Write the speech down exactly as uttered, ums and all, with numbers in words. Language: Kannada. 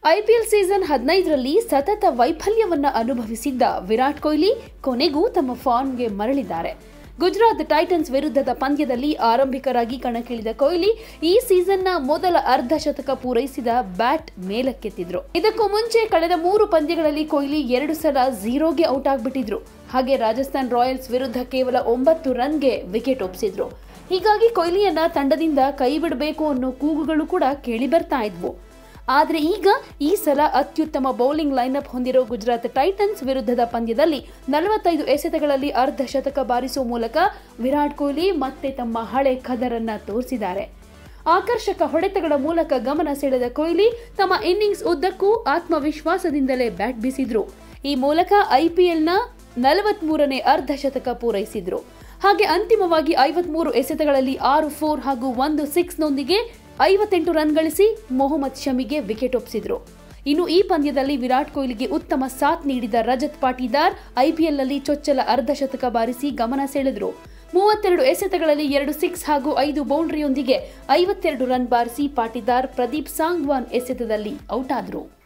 ಐಪಿಎಲ್ ಸೀಸನ್ ಹದಿನೈದರಲ್ಲಿ ಸತತ ವೈಫಲ್ಯವನ್ನ ಅನುಭವಿಸಿದ್ದ ವಿರಾಟ್ ಕೊಹ್ಲಿ ಕೊನೆಗೂ ತಮ್ಮ ಫಾರ್ಮ್ಗೆ ಮರಳಿದ್ದಾರೆ. ಗುಜರಾತ್ ಟೈಟನ್ಸ್ ವಿರುದ್ಧದ ಪಂದ್ಯದಲ್ಲಿ ಆರಂಭಿಕರಾಗಿ ಕಣಕ್ಕಿಳಿದ ಕೊಹ್ಲಿ ಈ ಸೀಸನ್ನ ಮೊದಲ ಅರ್ಧ ಶತಕ ಪೂರೈಸಿದ ಬ್ಯಾಟ್ ಮೇಲಕ್ಕೆತ್ತಿದ್ರು. ಇದಕ್ಕೂ ಮುಂಚೆ ಕಳೆದ ಮೂರು ಪಂದ್ಯಗಳಲ್ಲಿ ಕೊಹ್ಲಿ ಎರಡು ಸಲ ಝೀರೋಗೆ ಔಟ್ ಆಗ್ಬಿಟ್ಟಿದ್ರು. ಹಾಗೆ ರಾಜಸ್ಥಾನ್ ರಾಯಲ್ಸ್ ವಿರುದ್ಧ ಕೇವಲ ಒಂಬತ್ತು ರನ್ಗೆ ವಿಕೆಟ್ ಒಪ್ಪಿಸಿದ್ರು. ಹೀಗಾಗಿ ಕೊಹ್ಲಿಯನ್ನ ತಂಡದಿಂದ ಕೈ ಬಿಡಬೇಕು ಅನ್ನೋ ಕೂಗುಗಳು ಕೂಡ ಕೇಳಿ ಬರ್ತಾ ಇದ್ವು. ಆದರೆ ಈಗ ಈ ಸಲ ಅತ್ಯುತ್ತಮ ಬೌಲಿಂಗ್ ಲೈನ್ಅಪ್ ಹೊಂದಿರೋ ಗುಜರಾತ್ ಟೈಟನ್ಸ್ ವಿರುದ್ಧದ ಪಂದ್ಯದಲ್ಲಿ ನಲವತ್ತೈದು ಎಸೆತಗಳಲ್ಲಿ ಅರ್ಧ ಶತಕ ಬಾರಿಸುವ ಮೂಲಕ ವಿರಾಟ್ ಕೊಹ್ಲಿ ಮತ್ತೆ ತಮ್ಮ ಹಳೆ ಖದರನ್ನ ತೋರಿಸಿದ್ದಾರೆ. ಆಕರ್ಷಕ ಹೊಡೆತಗಳ ಮೂಲಕ ಗಮನ ಸೆಳೆದ ಕೊಹ್ಲಿ ತಮ್ಮ ಇನ್ನಿಂಗ್ಸ್ ಉದ್ದಕ್ಕೂ ಆತ್ಮವಿಶ್ವಾಸದಿಂದಲೇ ಬ್ಯಾಟ್ ಬೀಸಿದ್ರು. ಈ ಮೂಲಕ ಐಪಿಎಲ್ನ ನಲವತ್ಮೂರನೇ ಅರ್ಧ ಶತಕ ಪೂರೈಸಿದ್ರು. ಹಾಗೆ ಅಂತಿಮವಾಗಿ ಐವತ್ಮೂರು ಎಸೆತಗಳಲ್ಲಿ ಆರು ಫೋರ್ ಹಾಗೂ ಒಂದು ಸಿಕ್ಸ್ ನೊಂದಿಗೆ ಐವತ್ತೆಂಟು ರನ್ ಗಳಿಸಿ ಮೊಹಮ್ಮದ್ ಶಮಿಗೆ ವಿಕೆಟ್ ಒಪ್ಪಿಸಿದ್ರು. ಇನ್ನು ಈ ಪಂದ್ಯದಲ್ಲಿ ವಿರಾಟ್ ಕೊಹ್ಲಿಗೆ ಉತ್ತಮ ಸಾಥ್ ನೀಡಿದ ರಜತ್ ಪಾಟೀದಾರ್ ಐಪಿಎಲ್ನಲ್ಲಿ ಚೊಚ್ಚಲ ಅರ್ಧ ಶತಕ ಬಾರಿಸಿ ಗಮನ ಸೆಳೆದ್ರು. ಮೂವತ್ತೆರಡು ಎಸೆತಗಳಲ್ಲಿ ಎರಡು ಸಿಕ್ಸ್ ಹಾಗೂ ಐದು ಬೌಂಡ್ರಿಯೊಂದಿಗೆ ಐವತ್ತೆರಡು ರನ್ ಬಾರಿಸಿ ಪಾಟೀದಾರ್ ಪ್ರದೀಪ್ ಸಾಂಗ್ವಾನ್ ಎಸೆತದಲ್ಲಿ ಔಟ್ ಆದ್ರು.